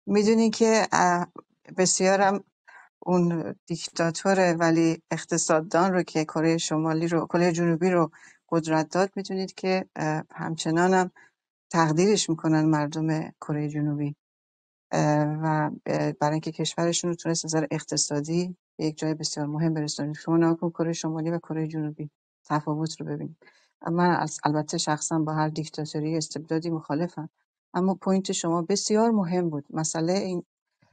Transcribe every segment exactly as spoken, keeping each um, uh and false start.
میدونی که اه، بسیارم اون دیکتاتوره ولی اقتصاددان رو که کره شمالی رو کره جنوبی رو قدرت داد، میدونید که اه، همچنان هم تقدیرش میکنن مردم کره جنوبی، اه، و اه، برای اینکه کشورشون رو تونست از نظر اقتصادی به یک جای بسیار مهم برسونید. شما نگاه کن کره شمالی و کره جنوبی تفاوت رو ببینید. من از- البته شخصا با هر دیکتاتوری استبدادی مخالفم، اما پوینت شما بسیار مهم بود. مسئله این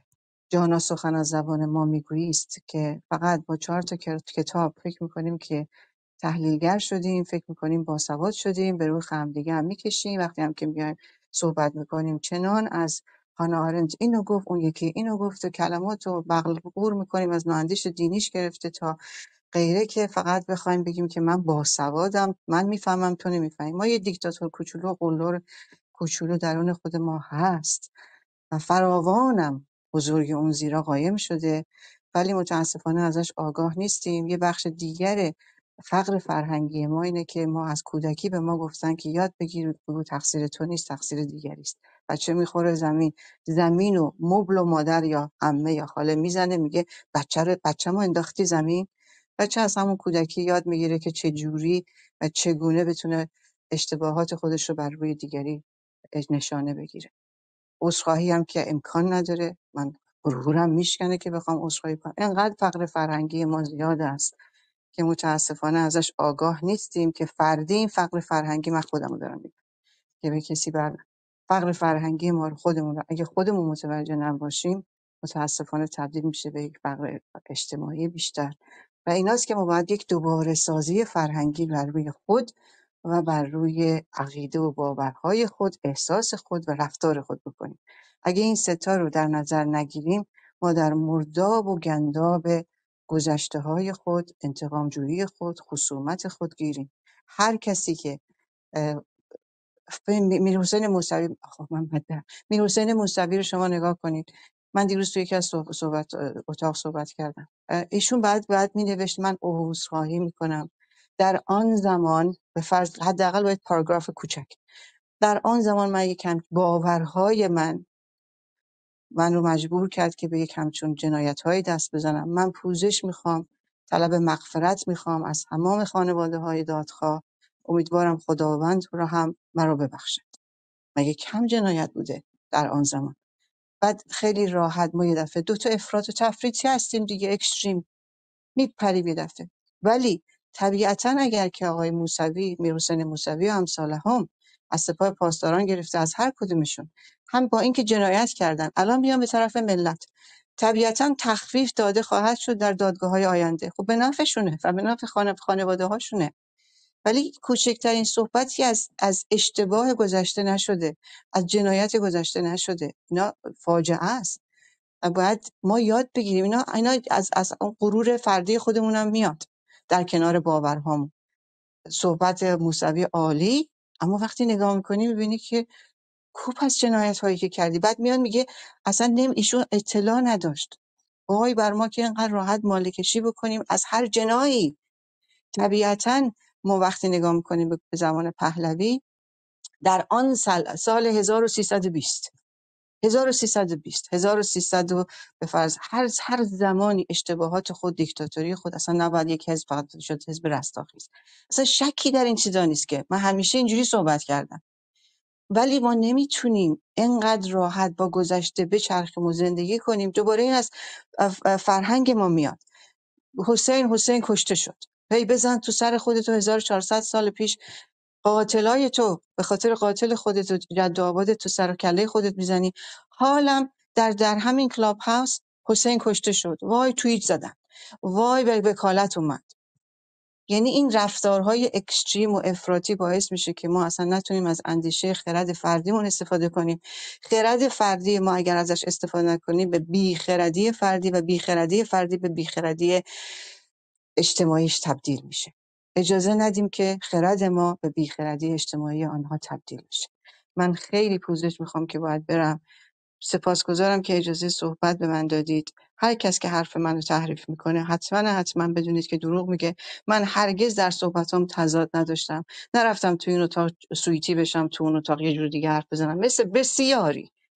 جانا سخن از زبان ما میگویی است که فقط با چهار تا کت- کتاب فکر میکنیم که تحلیلگر شدیم، فکر میکنیم باسواد شدیم، به روی همدیگه هم میکشیم. وقتی هم که میایم صحبت میکنیم چنان از هانا آرنت اینو گفت، اون یکی اینو گفت، و کلمات رو بغل قور میکنیم از نواندیش دینیش گرفته تا غیره، که فقط بخوایم بگیم که من باسوادم، من میفهمم تو نمیفهمی. ما یه دیکتاتور کوچولو قلدر کوچولو درون خود ما هست و فراوانم بزرگ اون زیرا قایم شده، ولی متاسفانه ازش آگاه نیستیم. یه بخش دیگر فقر فرهنگی ما اینه که ما از کودکی به ما گفتن که یاد بگیر، بگو تقصیر تو نیست، تقصیر دیگری است. بچه میخوره زمین، زمین و مبل و مادر یا عمه یا خاله میزنه، میگه بچه رو بچه ما انداختی زمین. بچه از همون کودکی یاد میگیره که چه جوری و چگونه بتونه اشتباهات خودش رو بر روی دیگری نشانه بگیره. عذرخواهی هم که امکان نداره، من غرورم میشکنه که بخوام عذرخواهی کنم. انقدر فقر فرهنگی ما زیاد است که متاسفانه ازش آگاه نیستیم که فردی این فقر فرهنگی، من خودمو دارم میگم که به کسی بر فقر فرهنگی ما رو خودمون رو اگه خودمون متوجه نباشیم متاسفانه تبدیل میشه به یک فقر اجتماعی بیشتر. و ایناست که ما باید یک دوباره سازی فرهنگی بر روی خود و بر روی عقیده و باورهای خود، احساس خود و رفتار خود بکنیم. اگه این ستا رو در نظر نگیریم، ما در مرداب و گنداب گذشته های خود، انتقام جویی خود، خصومت خود گیریم. هر کسی که میر حسین موسوی، خب من بدم میر حسین موسوی رو شما نگاه کنید. من دیروز توی یکی از صحبت, صحبت اتاق صحبت کردم. ایشون بعد بعد می نوشت من عذرخواهی میکنم در آن زمان، به فرض حداقل باید پاراگراف کوچک، در آن زمان من یکم باورهای من من رو مجبور کرد که به یک همچون جنایت‌های دست بزنم. من پوزش میخوام، طلب مغفرت میخوام از تمام خانواده های دادخواه. امیدوارم خداوند را هم مرا ببخشه. مگه کم جنایت بوده در آن زمان؟ بعد خیلی راحت ما یه دفعه دو تا افراط و تفریطی هستیم دیگه، اکستریم میپریم یه دفعه. ولی طبیعتا اگر که آقای موسوی، میرحسین موسوی و امثال هم از سپاه پاسداران گرفته از هر کدومشون، هم با اینکه جنایت کردن الان بیان به طرف ملت، طبیعتا تخفیف داده خواهد شد در دادگاه های آینده. خب به نفعشونه و به نفع خانه خانواده هاشونه. ولی کوچکترین صحبتی از از اشتباه گذشته نشده، از جنایت گذشته نشده. اینا فاجعه است و باید ما یاد بگیریم. اینا اینا از از اون غرور فردی خودمون هم میاد در کنار باورهامون. صحبت موسوی عالی، اما وقتی نگاه میکنی میبینی که کوپ از جنایت هایی که کردی. بعد میاد میگه اصلا نمی ایشون اطلاع نداشت. وای بر ما که اینقدر راحت مالکشی کشی بکنیم از هر جنایی. طبیعتا ما وقتی نگاه میکنیم به زمان پهلوی، در آن سال, سال هزار و سیصد و بیست هزار و سیصد و بیست هزار و سیصد و به فرض هر هر زمانی اشتباهات خود، دیکتاتوری خود، اصلا نباید یک حزب فقط شد حزب رستاخیز. اصلا شکی در این چیزا نیست که من همیشه اینجوری صحبت کردم. ولی ما نمیتونیم اینقدر راحت با گذشته بچرخیم و زندگی کنیم. دوباره این از فرهنگ ما میاد. حسین حسین کشته شد، هی بزن تو سر خودتو. هزار و چهارصد سال پیش قاتلای تو به خاطر قاتل خودت و جد و آبادت تو سر و کله خودت میزنی. حالم در در همین کلاب هاوس حسین کشته شد، وای توییت زدن، وای به وکالت اومد. یعنی این رفتارهای اکستریم و افراطی باعث میشه که ما اصلا نتونیم از اندیشه خرد فردیمون استفاده کنیم. خرد فردی ما اگر ازش استفاده نکنیم به بیخردی فردی و بیخردی فردی به بیخردی اجتماعیش تبدیل میشه. اجازه ندیم که خرد ما به بیخردی اجتماعی آنها تبدیل بشه. من خیلی پوزش میخوام که باید برم. سپاسگزارم که اجازه صحبت به من دادید. هر کس که حرف منو تحریف میکنه حتما حتما بدونید که دروغ میگه. من هرگز در صحبتام تضاد نداشتم. نرفتم تو این اتاق سویتی بشم، تو اون اتاق یه جور دیگه حرف بزنم، مثل بسیاری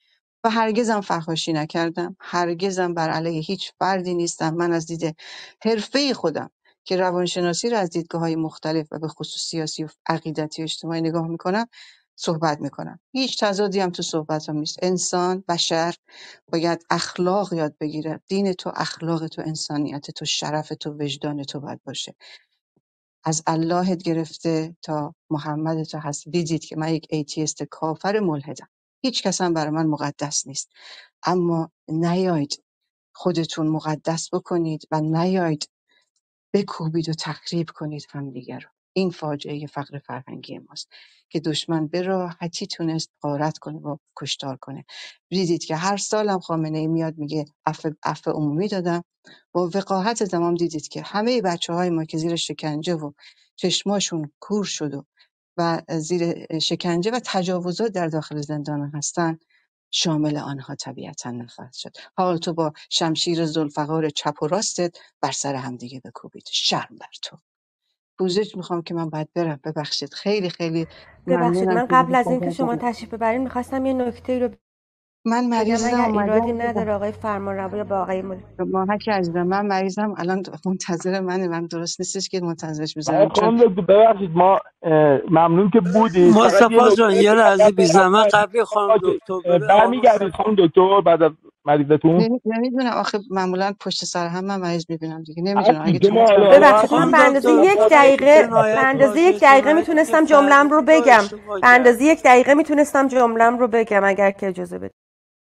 و هرگزم فحاشی نکردم، هرگزم بر علیه هیچ فردی نیستم. من از دید حرفه‌ای خودم که روانشناسی رو از دیدگاه‌های مختلف و به خصوص سیاسی و عقیدتی و اجتماعی نگاه میکنم صحبت میکنم. هیچ تضادی هم تو صحبتم نیست. انسان، بشر باید اخلاق یاد بگیره. دین تو، اخلاق تو، انسانیت تو، شرف تو، وجدان تو باید باشه. از اللهت گرفته تا محمد تا هست. دیدید که من یک ایتیست کافر ملحدم. هیچ کس هم برای من مقدس نیست. اما نیاید خودتون مقدس بکنید و نیاید بکوبید و تخریب کنید همدیگر رو. این فاجعه فقر فرهنگی ماست که دشمن به راحتی تونست غارت کنه و کشتار کنه. دیدید که هر سالم خامنه ای میاد میگه عفو عفو عمومی دادم. با وقاحت تمام دیدید که همه بچه های ما که زیر شکنجه و چشماشون کور شد و و زیر شکنجه و تجاوزات در داخل زندان هستن، شامل آنها طبیعتا نخواهد شد. حال تو با شمشیر ذوالفقار چپ و راستت بر سر هم دیگه بکوبید. شرم بر تو. پوزش میخوام که من باید برم. ببخشید. خیلی خیلی ببخشید، ممنونم من که قبل دیدید از اینکه صحبت شما کردم. تشریف ببرین میخواستم یه نکته رو من بگم مریضم اگر ایرادی اومدم. نداره آقای فرمانروا یا با آقای مدیر. ماهک عزیزم من مریضم الان منتظر منه. من درست نیستش که منتظرش آقا بذارم چون خانم دکتر ببخشید ما اه، ممنون که بودید، فقط یه مصطفی جان نکته یه لحظه فقط بی زحمت قبل خانم آقا دکتر بره آروم برمیگردید صحبت. خانم دکتر بعد از مریضتون؟ نمیدونم آخه معمولا پشت سر هم من مریض میبینم دیگه. نمیدونم هستی اگه که ما تونستم حالا حالا ببخشید، هستیم من به خانم اندازه دکتر یک خواهش دقیقه به جنایت اندازه یک باشه دقیقه جنایتی که میتونستم جملم رو فردی تو بگم. اشتباه به اندازه کردی. یک دقیقه میتونستم جملم رو بگم اگر که اجازه بدید.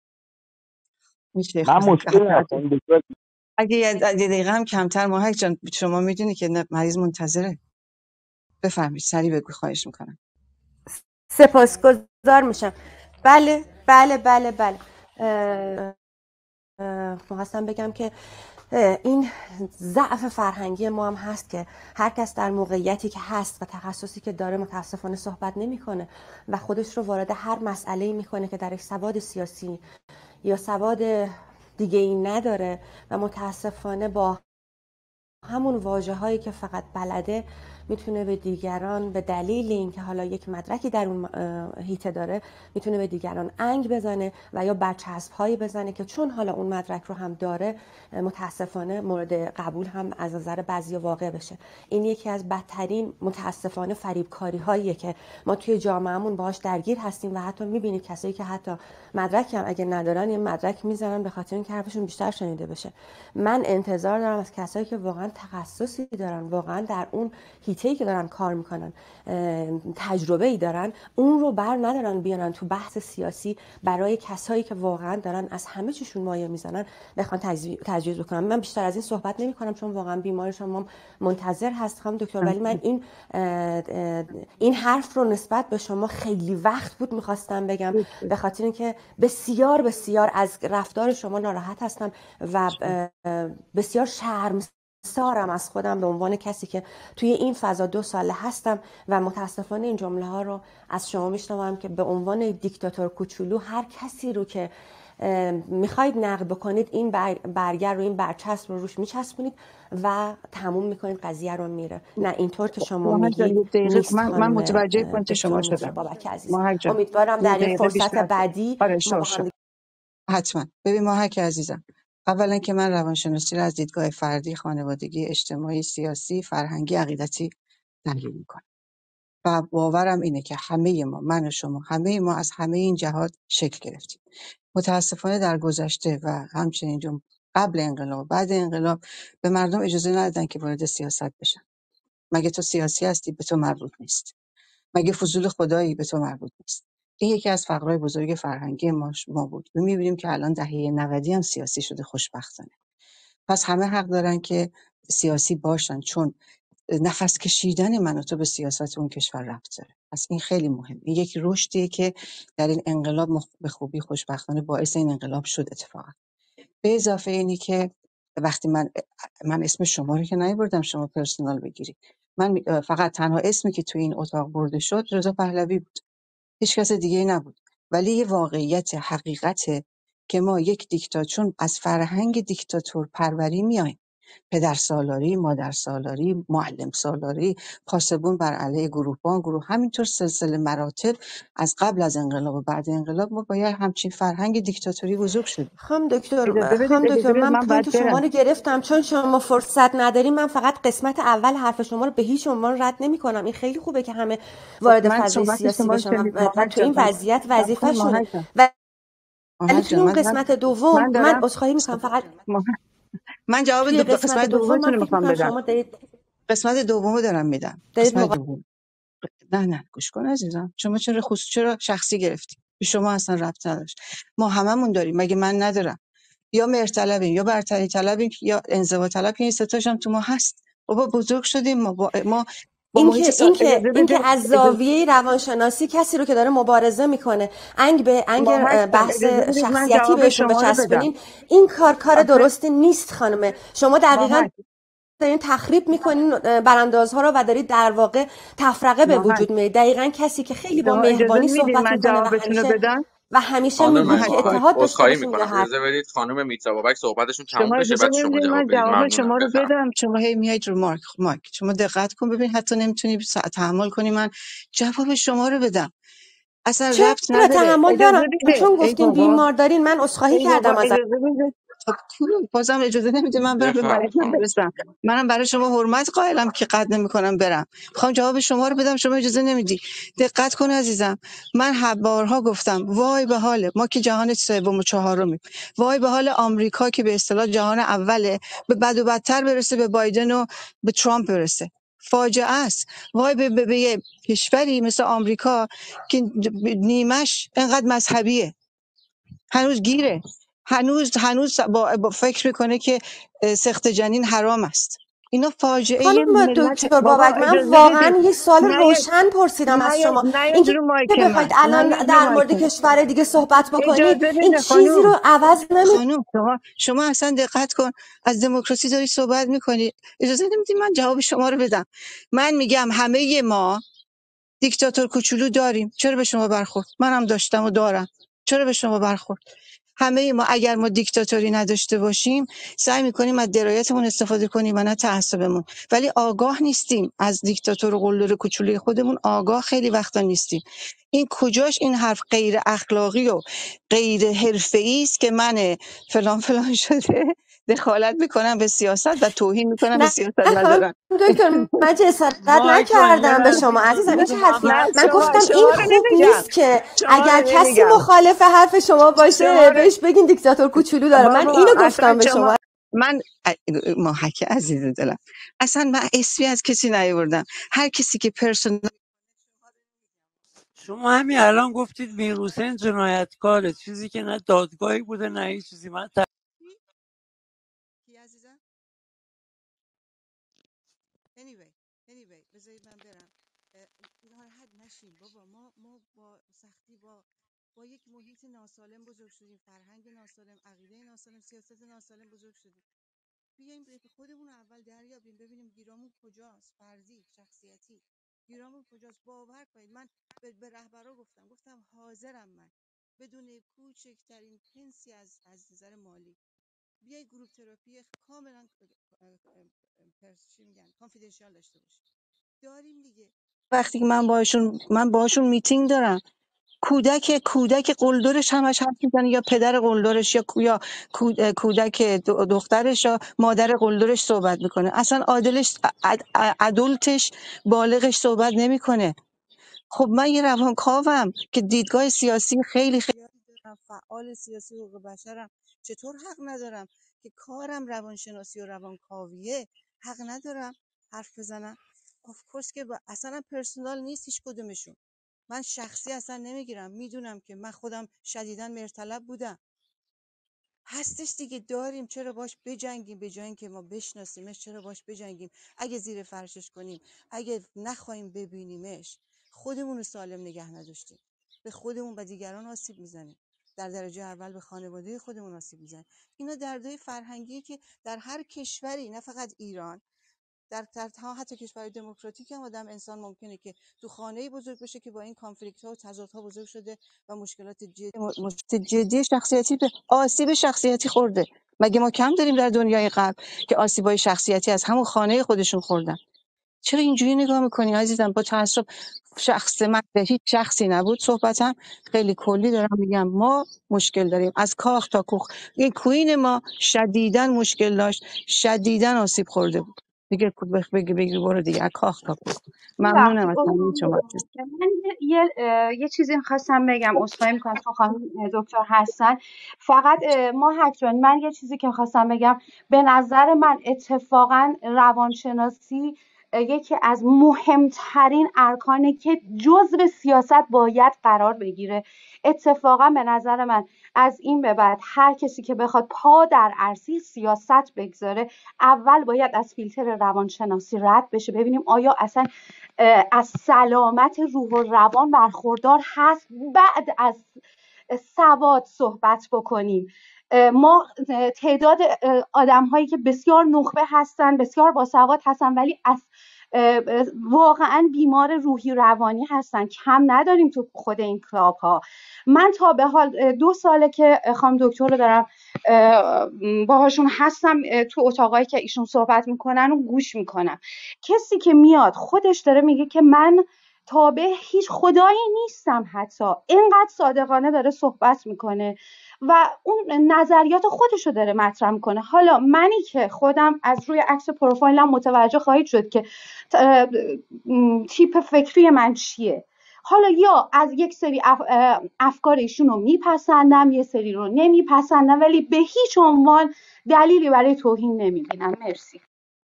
میشه من خود مشکلی حتی هستم دکتر. اگه یه یه دقیقه هم کمتر. ماهک جان شما میدونی که نه- مریض منتظره. بفرمایید سریع بگو. خواهش میکنم. سپاسگزار میشم. بله بله بله بله. اه، اه، میخواستم بگم که این ضعف فرهنگی ما هم هست که هر کس در موقعیتی که هست و تخصصی که داره متاسفانه صحبت نمیکنه و خودش رو وارد هر مسئله‌ای میکنه که درش سواد سیاسی یا سواد دیگه ای نداره و متاسفانه با همون واژه‌هایی که فقط بلده میتونه به دیگران به دلیل اینکه حالا یک مدرکی در اون هیته داره میتونه به دیگران انگ بزنه و یا برچسب‌هایی بزنه که چون حالا اون مدرک رو هم داره متاسفانه مورد قبول هم از نظر بعضی واقع بشه. این یکی از بدترین متاسفانه فریبکاری‌هاییه که ما توی جامعهمون باهاش درگیر هستیم و حتی میبینید کسایی که حتی مدرکی هم اگه ندارن یه مدرک میزنن به خاطر اینکه حرفشون بیشتر شنیده بشه. من انتظار دارم از کسایی که واقعا تخصصی دارن، واقعا در اون هیته‌ای که دارن کار میکنن تجربه‌ای دارن، اون رو بر ندارن بیارن تو بحث سیاسی برای کسایی که واقعا دارن از همه چیشون مایه میزنن بخوان تجویز بکنن. من بیشتر از این صحبت نمی‌کنم چون واقعا بیمار شما منتظر هست خانم دکتر، ولی من این این حرف رو نسبت به شما خیلی وقت بود می‌خواستم بگم به خاطر اینکه بسیار بسیار از رفتار شما ناراحت هستم و بسیار شرم سارم از خودم به عنوان کسی که توی این فضا دو ساله هستم و متاسفانه این جمله ها رو از شما میشنوم که به عنوان دیکتاتور کوچولو هر کسی رو که میخواید نقد بکنید این برگر رو، این برچسب رو روش میچسبونید و تموم میکنید، قضیه رو میره. نه اینطور که شما میگید نیست من, من خانم متوجه پوینت دکتر شما مصر شدم. بابک عزیز. ماهک جان امیدوارم یه در یک دقیقه فرصت بیشتر. بعدی آره ما شو با شو هم. حتما. ببین ماهک عزیزم، اولا که من روانشناسی رو از دیدگاه فردی، خانوادگی، اجتماعی، سیاسی، فرهنگی، عقیدتی تحلیل میکنم و باورم اینه که همه ما، من و شما، همه ما از همه این جهات شکل گرفتیم. متاسفانه در گذشته و همچنین جم قبل انقلاب، بعد انقلاب به مردم اجازه ندادن که وارد سیاست بشن. مگه تو سیاسی هستی؟ به تو مربوط نیست. مگه فضول خدایی؟ به تو مربوط نیست. این یکی از فقرهای بزرگ فرهنگی ما ما بود. و می‌بینیم که الان دهه نود هم سیاسی شده خوشبختانه. پس همه حق دارن که سیاسی باشن چون نفس کشیدن من و تو به سیاست اون کشور ربط داره. پس این خیلی مهمه. این یک رشدیه که در این انقلاب به خوبی خوشبختانه باعث این انقلاب شد اتفاقا. به اضافه اینی که وقتی من من اسم شما رو که نیاوردم شما پرسونال بگیری. من فقط تنها اسمی که تو این اتاق برده شد رضا پهلوی بود. هیچ کس دیگه نبود. ولی یه واقعیت حقیقته که ما یک دیکتاتور، چون از فرهنگ دیکتاتور پروری میایم. پدر سالاری، مادر سالاری، معلم سالاری، پاسبون بر علیه گروهبان گروه، همینطور سلسله مراتب از قبل از انقلاب و بعد انقلاب ما باید همچین فرهنگ دیکتاتوری بزرگ شدیم. خانم دکتر اجازه بدید خانم اجازه دکتر بدید من من باید پوینت شما برم. رو گرفتم، چون شما فرصت نداریم من فقط قسمت اول حرف شما رو به هیچ عنوان رد نمی کنم. این خیلی خوبه که همه خب وارد من فضای صحبت سیاسی شما رو بشن و, شنید و, و ماهر تو جان. این وضعیت صبر کن وظیفه‌شونه. ماهر جان. ولی ماهر توی جان اون من دارم قسمت دوم من من دارم عذرخواهی میکنم، فقط ماهر من جواب توی دو... قسمت قسمت دوم دومتون من رو فکر میخوام میکنم بدم. شما دارید قسمت دومو دارم میدم. دارید قسمت دوم. نه نه گوش کن عزیزم، شما چرا خصوص چرا شخصی گرفتی؟ به شما اصلا ربط نداشت. ما هممون داریم، مگه من ندارم؟ یا مهرطلبیم یا برتری طلبیم یا انزوا طلب، که این سه تاش هم تو ما هست. بابا بزرگ شدیم ما با, ما با این محیط که سا... این که اجازه این بده که از اجازه... زاویه روانشناسی کسی رو که داره مبارزه میکنه انگ به انگ ماهر جان بحث اجازه بدید من شخصیتی جواب بهشون شما رو بدم. بچسبونین، این کار کار آخه درستی نیست خانمه. شما دقیقاً ماهر دارین تخریب میکنین براندازها رو و دارید در واقع تفرقه به ماهر وجود میارید. دقیقاً کسی که خیلی با شما اجازه مهربانی میدید صحبت من میکنه و جوابتون رو همیشه بدم. و همیشه خانم میگه ماهر که با جان اتحاد داشته عذرخواهی باشین یه میکنم، حرف. اجازه بدید خانم میترا بابک صحبتشون تموم شما بشه اجازه بعد شما نمیدید من جواب بدید. جواب ممنونم، شما رو بفرمایید. بدم. شما هی میایید رو مارک مارک شما دقت کن ببین، حتی نمیتونی تحمل کنی من جواب شما رو بدم. اصلا ربط چرا نداره. تحمل اجازه دارم؟ بده. چون ای گفتین بابا بیمار دارین من عذرخواهی ای بابا کردم ازتون. اجازه بده. خب تو بازم اجازه نمیده من برم به بفرمایید مریضم خانم. برسم. منم برای شما حرمت قائلم که قد نمیکنم برم. میخوام جواب شما رو بدم، شما اجازه نمیدی. دقت کن عزیزم، من هر بارها گفتم وای به حال ما که جهان سوم و چهارمیم، وای به حال آمریکا که به اصطلاح جهان اوله، به بد و بدتر برسه، به بایدن و به ترامپ برسه. فاجعه است. وای به, به, به یه کشوری مثل آمریکا که نیمش انقدر مذهبیه، هنوز گیره، هنوز هنوز با, با فکر میکنه که اه، سخت جنین حرام است. اینا فاجعه خانم ملت. دکتر بابا بابک من اجازه بدید. واقعا یه سال نیاید روشن پرسیدم از نیاید شما. نیاید اینکه رو مایک بخواید من، الان نیاید رو در مایک مورد من. کشور دیگه صحبت بکنید اجازه این بده چیزی خانوم. رو عوض نمی خانوم شما شما اصلا دقت کن، از دموکراسی داری صحبت میکنی، اجازه نمیدی من جواب شما رو بدم. من میگم همه ما دیکتاتور کوچولو داریم. چرا به شما برخورد؟ منم داشتم و دارم. چرا به شما برخورد؟ همه ما اگر ما دیکتاتوری نداشته باشیم سعی میکنیم از درایتمون استفاده کنیم و نه تعصبمون، ولی آگاه نیستیم از دیکتاتور و قلدر کوچولوی خودمون، آگاه خیلی وقتا نیستیم. این کجاش این حرف غیر اخلاقی و غیر حرفه‌ای است که من فلان فلان شده دخالت میکنم به سیاست و توهین میکنم به نه سیاست خانم مدارم. دکتر من جسارت مایک رو یه نکردم به لحظه شما عزیزم. این اجازه چه بدید حرفی؟ نه محمد من شما گفتم شما این رو خوب نمیگم، نیست که شما اگر رو کسی نمیگم، مخالف حرف شما شما باشه رو بهش بگین دیکتاتور کوچولو داره. من بابا اینو اصلا گفتم به شما شما. من محک عزیز دلم، اصلا من اسمی از کسی نیاوردم. هر کسی که پرسونال شما همین الان گفتید میر حسین جنایتکاره، چیزی که نه دادگاهی بوده نه هیچ چیزی. من ت... کی عزیزم anyway anyway بذارید من برم. اه، ناراحت نشین بابا، ما ما با سختی با با یک محیط ناسالم بزرگ شدیم، فرهنگ ناسالم، عقیده ناسالم، سیاست ناسالم بزرگ شدیم. بیایم به خودمون اول دریابیم، ببینیم گیرامون کجاست، فردی شخصیتی گیرامون کجاست. باور کنید من به, به رهبرا گفتم گفتم حاضرم من بدون کوچکترین پنسی از از نظر مالی بیای گروپ تراپی کاملا پرس چی میگن کانفیدنشیال داشته باشیم. داریم دیگه. وقتی که من باشون من باشون میتینگ دارم، کودک کودک قلدرش همش حرف میزنه، یا پدر قلدرش یا کو- یا کود- کودک د- دخترش یا مادر قلدرش صحبت میکنه. اصلا عادلش اد- ادولتش بالغش صحبت نمیکنه. خب من یه روانکاوم که دیدگاه سیاسی خیلی خیلی دارم، فعال سیاسی حقوق بشرم، چطور حق ندارم که کارم روانشناسی و روانکاویه حق ندارم حرف بزنم؟ آف کورس که با... اصلا پرسونال نیست هیچ کدومشون. من شخصی اصلا نمیگیرم، میدونم که من خودم شدیداً مرتلب بودم. هستش دیگه، داریم، چرا باش بجنگیم؟ به جای اینکه ما بشناسیمش چرا باش بجنگیم؟ اگه زیر فرشش کنیم، اگه نخواهیم ببینیمش، خودمون رو سالم نگه نداشتیم، به خودمون و دیگران آسیب میزنیم، در درجه اول به خانواده خودمون آسیب میزنیم. اینا دردهای فرهنگی که در هر کشوری، نه فقط ایران، در در تا حتی کشورهای دموکراتیک هم آدم انسان ممکنه که تو خانه‌ای بزرگ بشه که با این کانفلیکت ها و تضادها بزرگ شده و مشکلات جدی مشکلات جدی شخصیتی به آسیب شخصیتی خورده. مگه ما کم داریم در دنیای قبل که آسیبای شخصیتی از همون خانه خودشون خوردن؟ چرا اینجوری نگاه میکنی عزیزم؟ با تعصب شخص من به هیچ شخصی نبود صحبتم، خیلی کلی دارم میگم. ما مشکل داریم از کاخ تا کوخ. این کوین ما شدیداً مشکل داشت، شدیداً آسیب خورده بود دیگه. بگی بگی برو دیگه، از کاخ تا کوخ. ممنونم ببخشید از تمام استاد، شما. من یه یه, اه، یه چیزی میخواستم بگم، عذرخواهی میکنم چون خانم دکتر هستن. فقط اه، ما حتما من یه چیزی که خواستم بگم، به نظر من اتفاقا روانشناسی اه، یکی از مهمترین ارکانه که جزء سیاست باید قرار بگیره. اتفاقا به نظر من از این به بعد هر کسی که بخواد پا در عرصه سیاست بگذاره، اول باید از فیلتر روانشناسی رد بشه، ببینیم آیا اصلا از سلامت روح و روان برخوردار هست، بعد از سواد صحبت بکنیم. ما تعداد آدم هایی که بسیار نخبه هستن، بسیار باسواد هستن، ولی از واقعا بیمار روحی روانی هستن، کم نداریم تو خود این کلاب ها. من تا به حال دو ساله که خانم دکتر رو دارم باهاشون هستم، تو اتاقایی که ایشون صحبت میکنن و گوش میکنم. کسی که میاد خودش داره میگه که من تابع هیچ خدایی نیستم، حتی اینقدر صادقانه داره صحبت میکنه و اون نظریات خودش رو داره مطرح میکنه. حالا منی که خودم از روی عکس پروفایلم متوجه خواهید شد که تیپ فکری من چیه. حالا یا از یک سری اف... افکار ایشون رو میپسندم، یه سری رو نمیپسندم، ولی به هیچ عنوان دلیلی برای توهین نمیبینم. مرسی.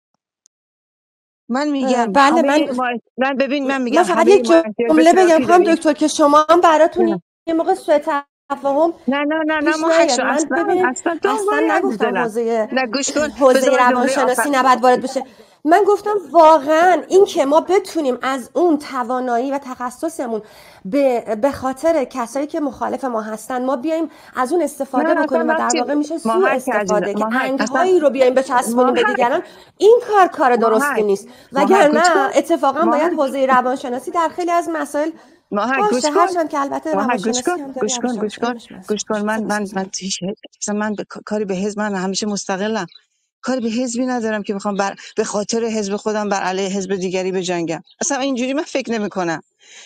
من میگم بله، همه من ما من ببین من من میگم فقط همه یک ما احتیاج به جمله بگم تراپی خانم داریم. دکتر که شما هم براتون نه یه موقع سوء تفاهم نه نه نه نه پیش ما حق نیاد. شو من اصلا ببینید اصلا اصلا دنبال عزیز نگفتم دلم. حوزه نه گوش کن، حوزه بذار من جمله آخر. روانشناسی نباید وارد بشه. من گفتم واقعا این که ما بتونیم از اون توانایی و تخصصمون به به خاطر کسایی که مخالف ما هستن ما بیایم از اون استفاده نه اصلا بکنیم و در وقتی واقع میشه سوء ماهک عزیزم، استفاده که ماهک اصلا انگهایی رو بیایم بچسبونیم به ماهک دیگران. این کار کار درستی ماهک نیست، ماهک گوش وگرنه کن، اتفاقا باید ماهک حوزه روانشناسی در خیلی از مسائل ماهک گوش باشه، کن، هرچند که البته ماهک گوش کن روانشناسی هم داره گوش کن گوش روانشناسی کن علمش گوش کن. من من من هیچ اصلا من به کاری به حزب، من همیشه مستقلم، کاری به حزبی ندارم که بخوام بر به خاطر حزب خودم بر علیه حزب دیگری بجنگم. اصلا اینجوری من فکر نمی‌کنم.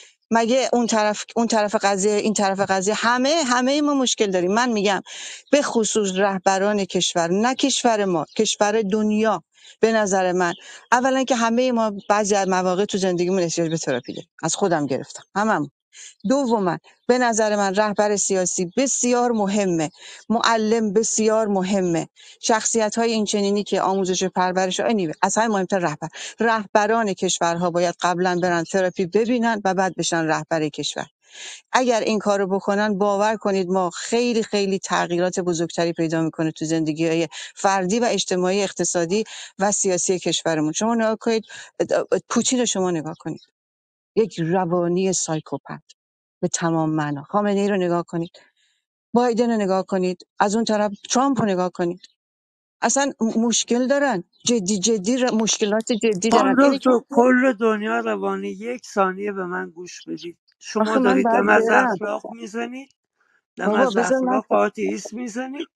مگه اون طرف اون طرف قضیه این طرف قضیه، همه همه ما مشکل داریم. من میگم به خصوص رهبران کشور، نه کشور ما، کشور دنیا. به نظر من اولا که همه ما بعضی از مواقع تو زندگیمون احتیاج به تراپی داریم، از خودم گرفتم هممون. دوما به نظر من رهبر سیاسی بسیار مهمه، معلم بسیار مهمه، شخصیت های اینچنینی که آموزش و پرورش آنی از همه مهمتر رهبر. رهبران کشورها باید قبلا برن تراپی ببینن و بعد بشن رهبر کشور. اگر این کارو بکنن باور کنید ما خیلی خیلی تغییرات بزرگتری پیدا میکنه تو زندگی های فردی و اجتماعی، اقتصادی و سیاسی کشورمون. شما نگاه کنید پوتین رو، شما نگاه کنید، یک روانی سایکوپت به تمام معنا. خامنه‌ای رو نگاه کنید، بایدن رو نگاه کنید، از اون طرف ترامپ رو نگاه کنید. اصلا مشکل دارن، جدی جدی ر- مشکلات جدی دارن. خانم اینه که دکتر کل دنیا روانی، یک ثانیه به من گوش بدید. شما آخه من دارید بعد دم از برم اخلاق میزنید، دم بابا، از بذار من اخلاق آتئیسم میزنید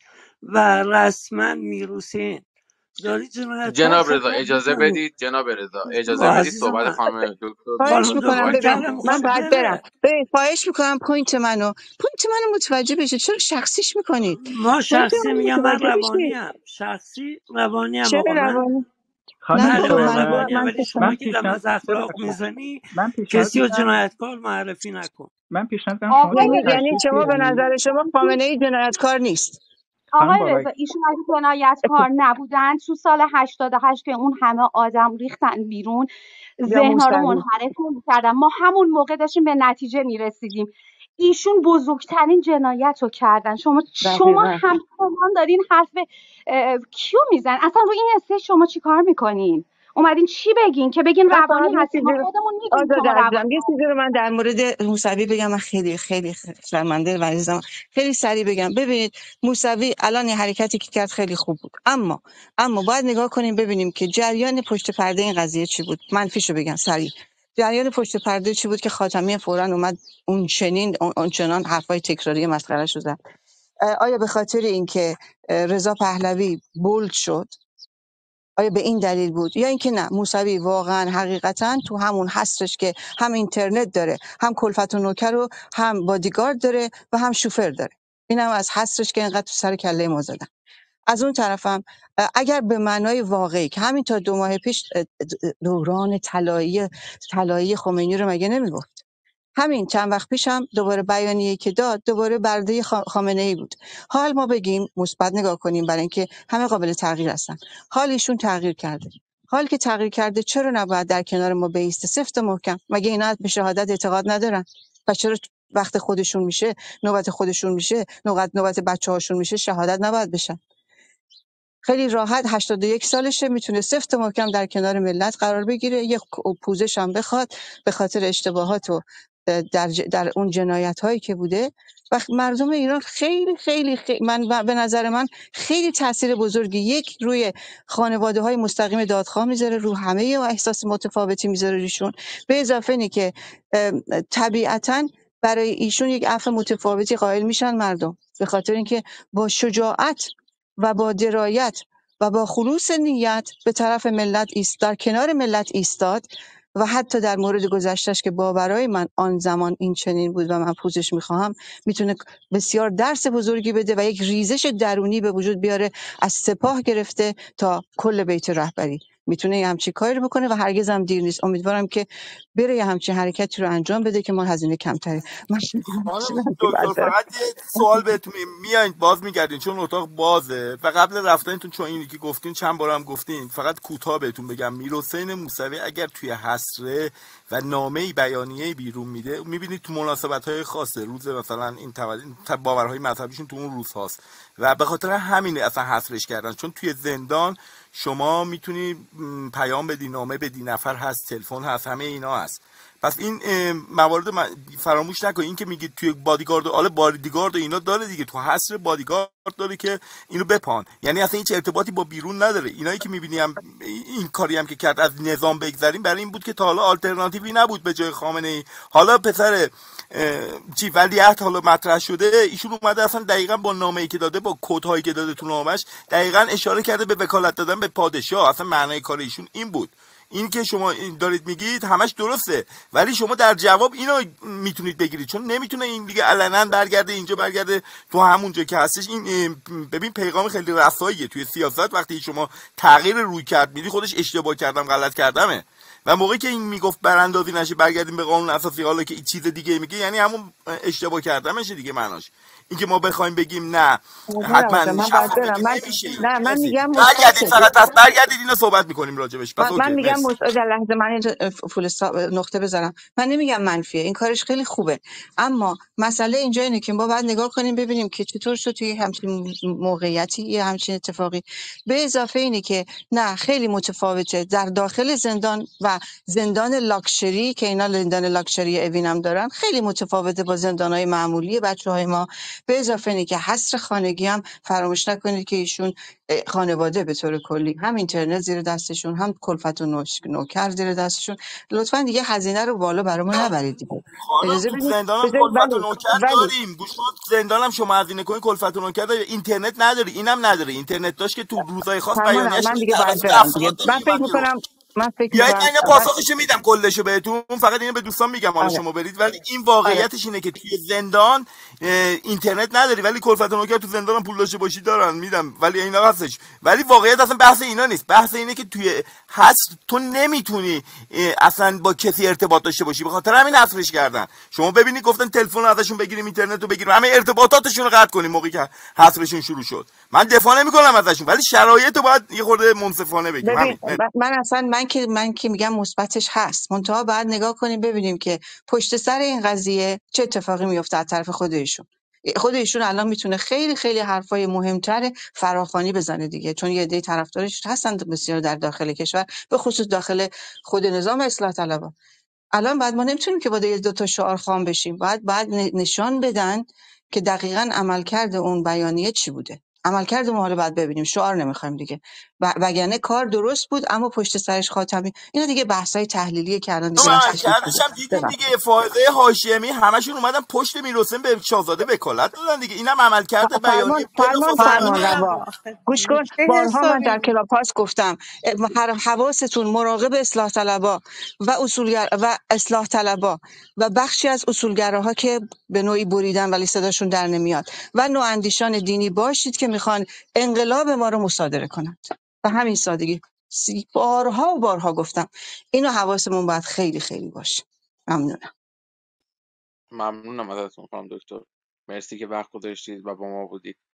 و رسما میروسین داری جنایتکار جناب رضا خطاب اجازه میکنی. بدید، جناب رضا با اجازه بدید عزیز صحبت من، خانم دکتر رو خواهش خانم میکنم. دکتر ببین تمام کلم من بکنیم. میخواد بعد برم. بره. ببین خواهش میکنم پوینت منو پوینت منو متوجه بشید. چرا شخصیش میکنید؟ ما پوینت شخصی منو میگم، من متوجه روانی بشید. هم شخصی روانی هم چرا آقا من. روانی؟ خانم نه بله بابا، دکتر من من من روانی هم، من ولی اصلا شما من که دم پیشنهاد از اخلاق ببخشید میزنی من پیشنهاد کسی رو میدم جنایتکار معرفی نکن. من پیشنهاد میدم شما آقای یه یعنی یعنی تشریف شما به بیارید. نظر شما خامنه ای جنایتکار نیست؟ خانم آقای بابک رضا، ایشون اگه جنایتکار نبودن تو سال هشتاد و هشت که اون همه آدم ریختن بیرون، یا ذهن‌ها رو موسوی؟ منحرف نمی‌کردن، ما همون موقع داشتیم به نتیجه میرسیدیم. ایشون بزرگترین جنایت رو کردن. شما شما دقیقاً. همچنان دارین حرف اه، کیو میزن؟ اصلا روی این استیج شما چی کار میکنین؟ اومدین چی بگین که بگین من روانی فقط یه هستی؟ چیزی ما رو خودمون میدونیم آزاده شما عزیزم، روانی یه چیزی هستی. رو من در مورد موسوی بگم. من خیلی خیلی شرمنده و عزیزم، خیلی سریع بگم. ببینید موسوی الان این حرکتی که کرد خیلی خوب بود، اما اما باید نگاه کنیم ببینیم که جریان پشت پرده این قضیه چی بود. منفیشو بگم سریع. جریان پشت پرده چی بود که خاتمی فوراً اومد اون چنین اون چنان حرفای تکراری مسخرهشو زد؟ آیا به خاطر اینکه رضا پهلوی بولد شد، آیا به این دلیل بود، یا اینکه نه موسوی واقعا حقیقتا تو همون هستش که هم اینترنت داره، هم کلفت و نوکر رو هم بادیگارد داره و هم شوفر داره. اینم از هستش که اینقدر تو سر کله ما زدن. از اون طرفم اگر به معنای واقعی که همین تا دو ماه پیش دوران طلایی طلایی خمینی رو مگه نمیگفت، همین چند وقت پیش هم دوباره بیانیه‌ای که داد دوباره برده خامنه‌ای بود. حال ما بگیم مثبت نگاه کنیم برای اینکه همه قابل تغییر هستن. حال ایشون تغییر کرده. حال که تغییر کرده چرا نباید در کنار ما بیسته سفت و محکم؟ مگه اینا به شهادت اعتقاد ندارن؟ و چرا وقت خودشون میشه، نوبت خودشون میشه، نوبت نوبت بچه‌هاشون میشه شهادت نباید بشن؟ خیلی راحت هشتاد و یک سالشه، میتونه سفت و محکم در کنار ملت قرار بگیره، یه پوزش هم بخواد به خاطر اشتباهات و در, ج... در اون جنایت هایی که بوده. و مردم ایران خیلی خیلی, خیلی من به نظر من خیلی تاثیر بزرگی یک روی خانواده های مستقیم دادخواه میذاره، رو همه و احساس متفاوتی میذاره روشون، به اضافه اینی که طبیعتاً برای ایشون یک عفو متفاوتی قائل میشن مردم، به خاطر اینکه با شجاعت و با درایت و با خلوص نیت به طرف ملت ایست، در کنار ملت ایستاد. و حتی در مورد گذشتش که باورای من آن زمان این چنین بود و من پوزش میخواهم، میتونه بسیار درس بزرگی بده و یک ریزش درونی به وجود بیاره، از سپاه گرفته تا کل بیت رهبری میتونه یه همچین کاری رو بکنه و هرگز هم دیر نیست. امیدوارم که بره یه همچین حرکتی رو انجام بده که ما هزینه کمتری. من خانم دکتر فقط یه سوال بهتون میایین باز میگردین چون اتاق بازه و قبل رفتنتون چون اینی که گفتین چند بارم گفتین، فقط کوتاه بهتون بگم میرحسین موسوی اگر توی حسره و نامه‌ای بیانیه‌ای بیرون میده، میبینید تو مناسبت‌های خاصه روز مثلا این باورهای مذهبیشون تو اون روز هاست و به خاطر همینه اصلا حذفش کردن، چون توی زندان شما میتونی پیام بدی، نامه بدی، نفر هست، تلفن هست، همه اینا هست. پس این موارد فراموش نکنید. این که میگید توی بادیگارد، آله بادیگارد اینا داره دیگه، تو حصر بادیگارد داره که اینو بپان، یعنی اصلا هیچ ارتباطی با بیرون نداره. اینایی که میبینیم این کاری هم که کرد از نظام بگذریم برای این بود که تا حالا آلترناتیوی نبود به جای خامنه ای. حالا پسر چی ولیعهد حالا مطرح شده، ایشون اومده اصلا دقیقاً با نامه‌ای که داده، با کدهایی که داده تو نامش، دقیقاً اشاره کرده به وکالت دادن به پادشاه. اصلا معنای کار ایشون این بود. این که شما دارید میگید همش درسته، ولی شما در جواب اینو میتونید بگیرید، چون نمیتونه این دیگه علنا برگرده اینجا برگرده تو همونجا که هستش. این ببین پیغام خیلی رساییه توی سیاست. وقتی شما تغییر روی کرد میدی خودش اشتباه کردم غلط کردمه، و موقعی که این میگفت براندازی نشه برگردیم به قانون اساسی، حالا که این چیز دیگه میگه یعنی همون اشتباه کردمشه دیگه معناش. اینکه ما بخوایم بگیم نه حتما شفاف نمیشه، نه من میگم برگردید فقط پس برگردید اینو صحبت میکنیم راجبش. پس من, من میگم مستعد لحظه من فول نقطه بذارم. من نمیگم منفیه، این کارش خیلی خوبه، اما مسئله اینجا اینه که ما باید نگاه کنیم ببینیم که چطور شد توی همچین موقعیتی یه همچین اتفاقی. به اضافه اینه که نه خیلی متفاوته در داخل زندان و زندان لاکچری که اینا زندان لاکچری اوینم دارن، خیلی متفاوته با زندانهای معمولی بچهای ما. به اضافه اینه که حصر خانگی هم فراموش نکنید که ایشون خانواده به طور کلی هم اینترنت زیر دستشون، هم کلفت و نوکر زیر دستشون. لطفاً دیگه هزینه رو بالا برامون نبرید دیگه. اجازه بدید زندان هم کلفت و نوکر داریم، گوش کن، زندان هم شما هزینه کنید کلفت و نوکر دارید، اینترنت نداری، اینم نداره. اینترنت داشت که تو روزای خاص بیانیه‌اش من دیگه من فکر می‌کنم من فکر می‌کنم من پاسخشو میدم کلشو بهتون، فقط اینو به دوستان میگم حالا شما برید. ولی این واقعیتش اینه که توی زندان اینترنت نداری ولی کلفت و نوکر تو زندان هم پول داشته باشی دارن میدم، ولی اینا هستش. ولی واقعیت اصلا بحث اینا نیست، بحث اینه که توی حصر تو نمیتونی اصلا با کسی ارتباط داشته باشی، به خاطر همین حذفش کردن. شما ببینید گفتن تلفن ازشون بگیریم، اینترنت رو بگیریم، همه ارتباطاتشون رو قطع کنیم موقعی که حذفشون شروع شد. من دفاع نمی‌کنم ازشون، ولی شرایط رو باید یه خورده منصفانه بگیم. من اصلا من که من که میگم مثبتش هست، منتها بعد نگاه کنیم ببینیم که پشت سر این قضیه چه اتفاقی میفته از طرف خود ایشون. خود ایشون الان میتونه خیلی خیلی حرفای مهمتر فراخوانی بزنه دیگه، چون یه عده طرفدارش هستن بسیار در داخل کشور، به خصوص داخل خود نظام اصلاح طلبان. الان بعد ما نمیتونیم که با دو تا شعار خام بشیم، بعد بعد نشان بدن که دقیقاً عملکرد اون بیانیه چی بوده. عملکرد ما حالا بعد ببینیم، شعار نمیخوایم دیگه. و وگرنه کار درست بود اما پشت سرش خاتمی. اینا دیگه بحث‌های تحلیلیه که الان دیگه اون وقتش نیست. عملکردش هم دیدیم دیگه، فائزه هاشمی همشون اومدن پشت میرحسین به شاهزاده وکالت دادن دیگه. اینم عملکرد بیانیه فرمان فرمان فرمان بلافاصله. روا گوش کن، بارها من در کلاپاس گفتم هر حواستون مراقب اصلاح طلبا و اصولگر و اصلاح طلبا و بخشی از اصولگراها که به نوعی بریدن ولی صداشون در نمیاد و نواندیشان دینی باشید که میخوان انقلاب ما رو مصادره کنند. به همین سادگی سی بارها و بارها گفتم اینو حواسمون باید خیلی خیلی باشه. ممنونم. ممنونم ازتون خانم دکتر، مرسی که وقت گذاشتید و با ما بودید.